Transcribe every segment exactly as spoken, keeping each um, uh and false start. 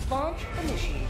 Launch initiated.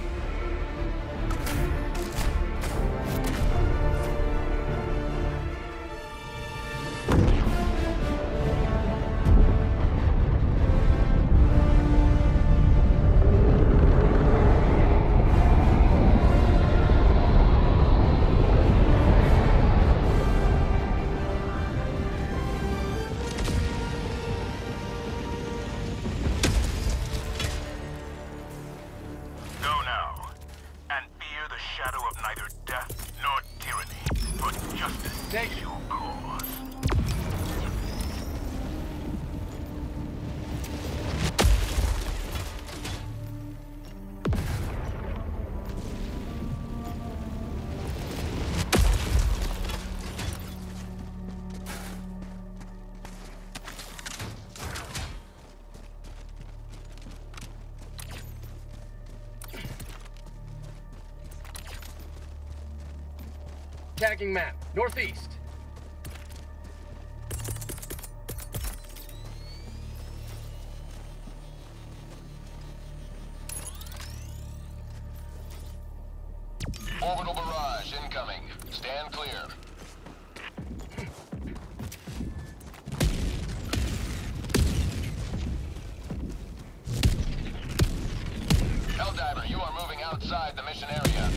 Tagging map, northeast. Orbital barrage incoming. Stand clear. Helldiver, you are moving outside the mission area.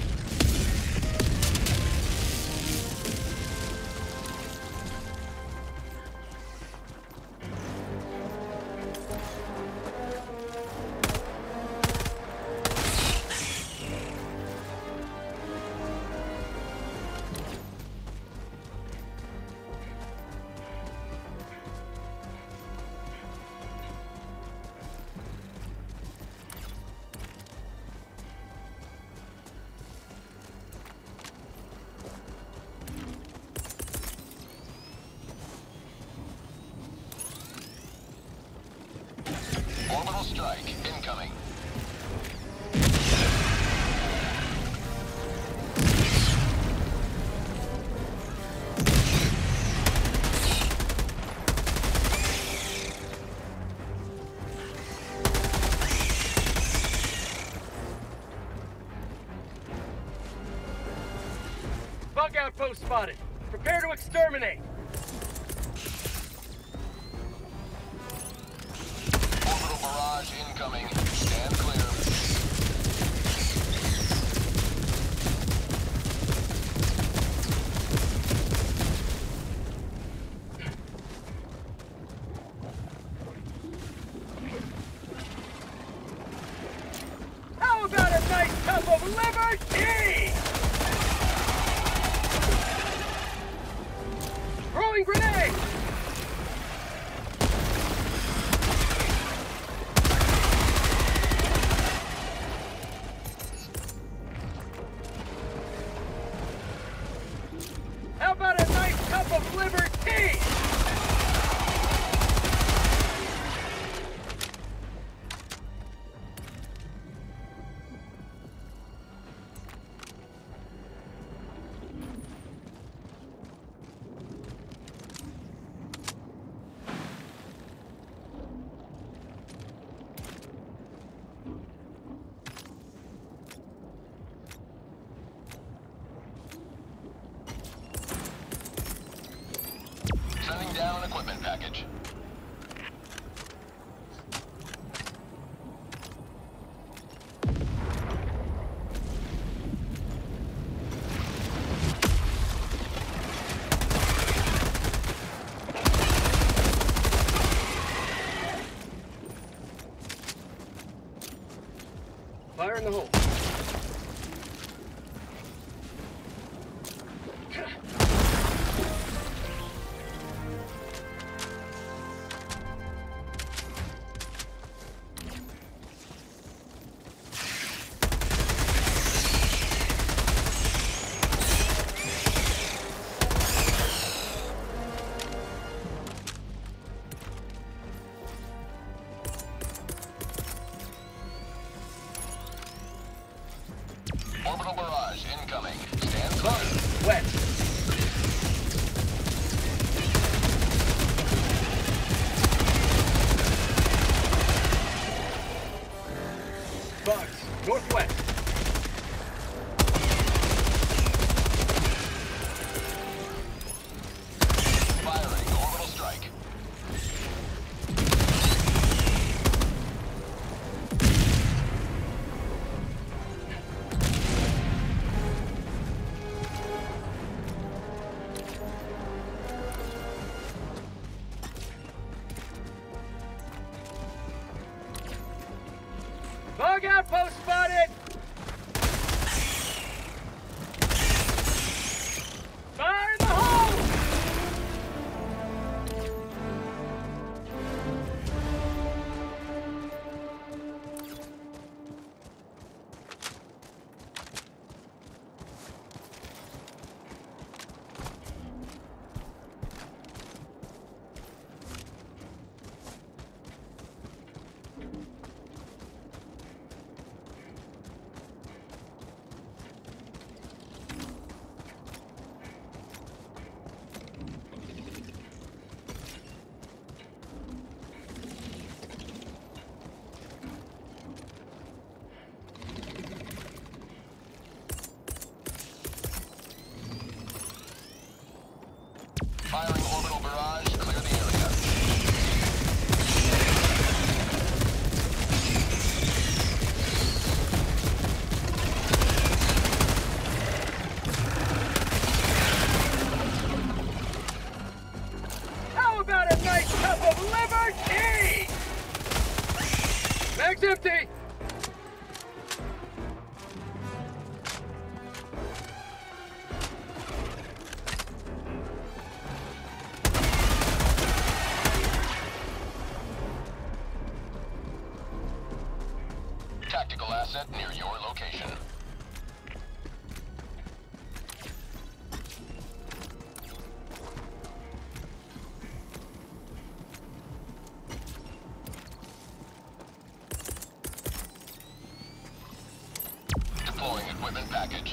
Orbital strike incoming. Bug outpost spotted. Prepare to exterminate. Orbital barrage incoming. Stand clear. How about a nice cup of liberty? Throwing grenade! How about a nice cup of liberty? Sending down an equipment package. Fire in the hole. Orbital barrage incoming. Stand clear. Wet. Bugs. Northwest. Firing orbital strike. Bug outpost spotted! Fire in the hole! Firing orbital barrage. Clear the area. How about a nice cup of liver tea? Bag's empty! Tactical asset near your location. Deploying equipment package.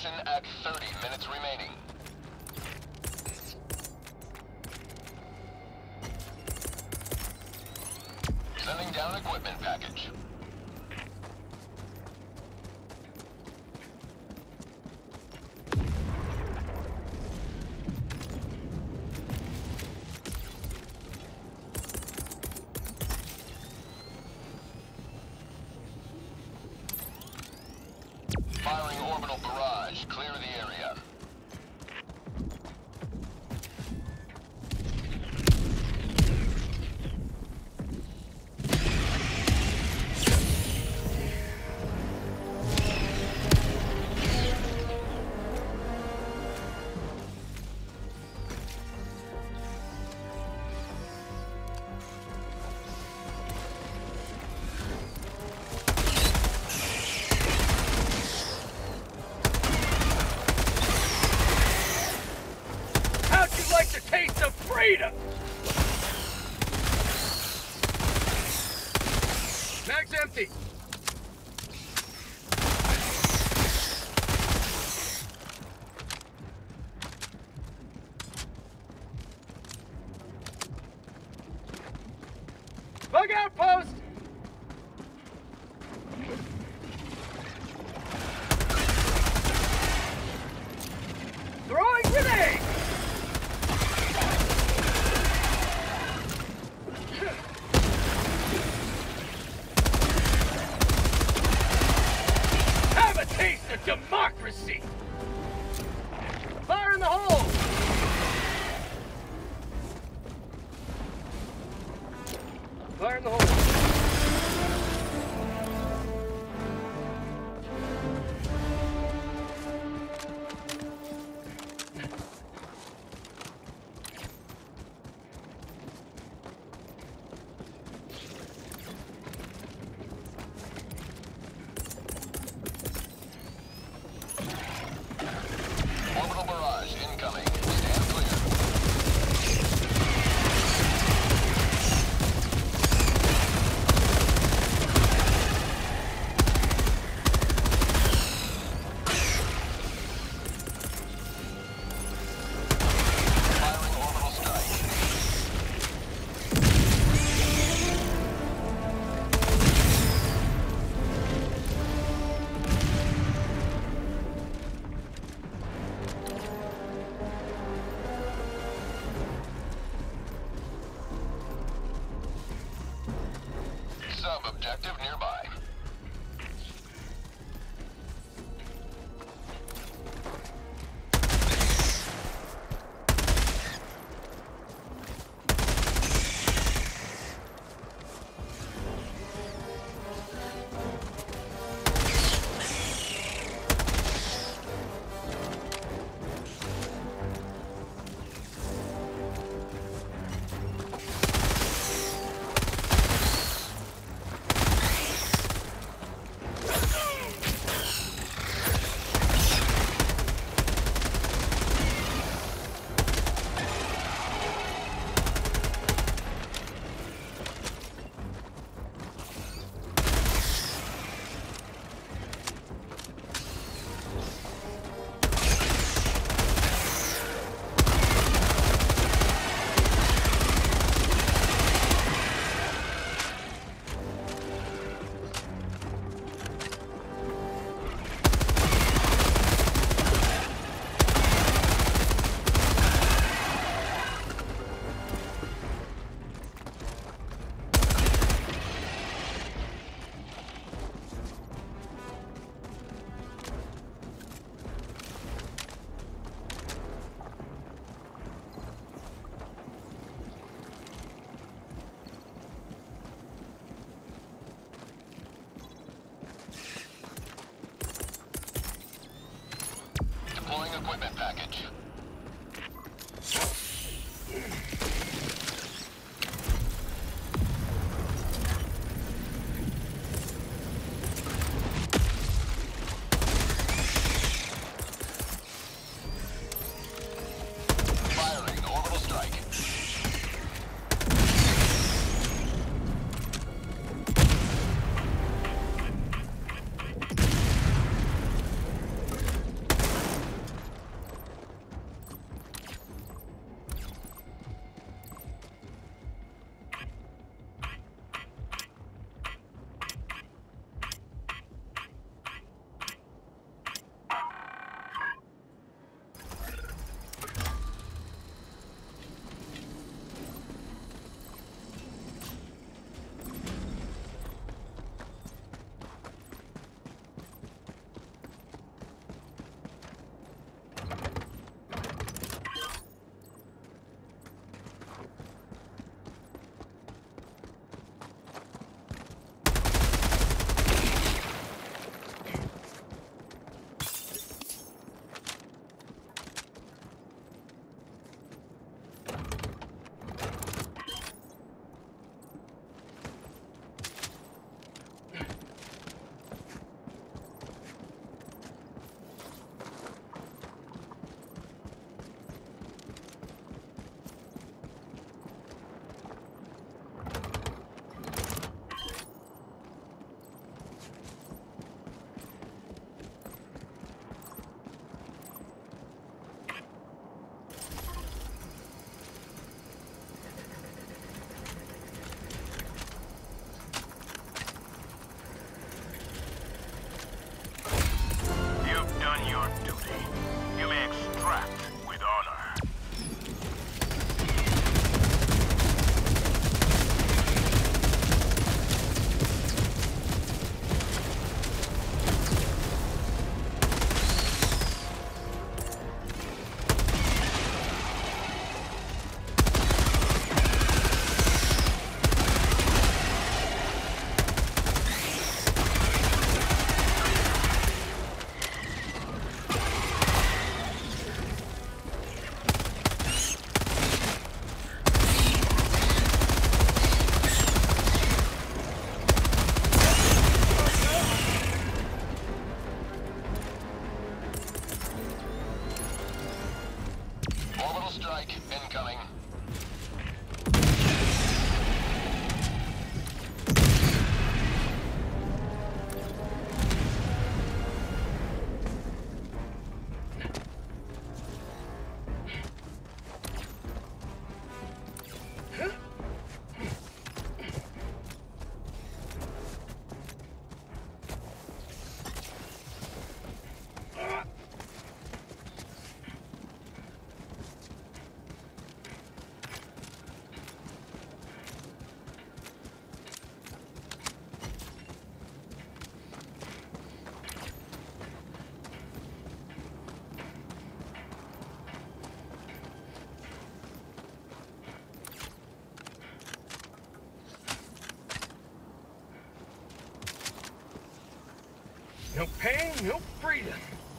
Mission at thirty minutes remaining. Sending down equipment package. Firing orbital barrage. Clear the area. Taste of freedom! Mag's empty! Bug outpost! Throwing grenade! Taste of democracy! Fire in the hole! Fire in the hole! Orbital barrage incoming. Stand clear. Firing orbital strike. Sub-objective nearby. Deploying equipment package. Firing orbital strike. No pain, no freedom.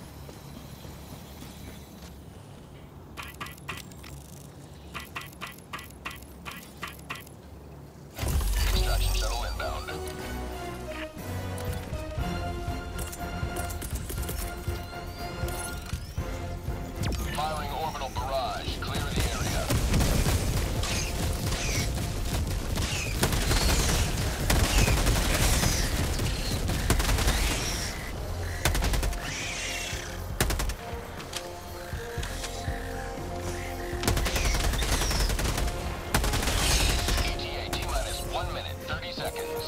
Extraction shuttle inbound. Firing orbital barrage. Clear the area. E T A T-minus one minute, thirty seconds.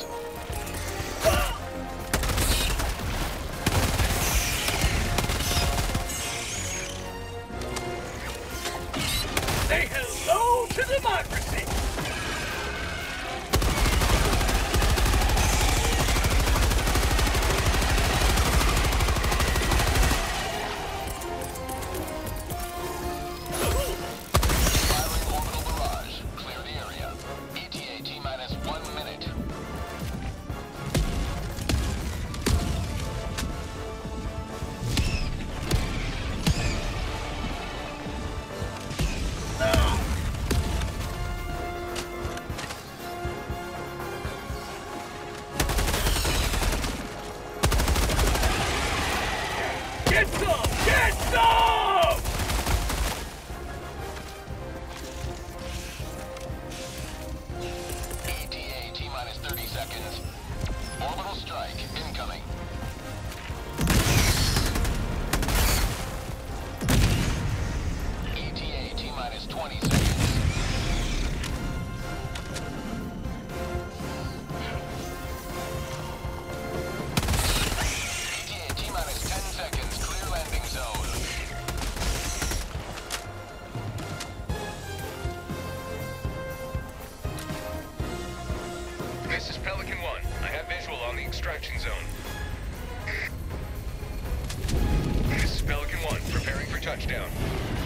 Say hello to democracy! Firing orbital barrage. Clear the area. E T A T-minus one minute. Get some! Get some! E T A T-minus thirty seconds. Orbital strike incoming. E T A T-minus twenty seconds. E T A T-minus ten seconds. Clear landing zone. This is Pelican One. I have visual on the extraction zone. This is Pelican One, preparing for touchdown.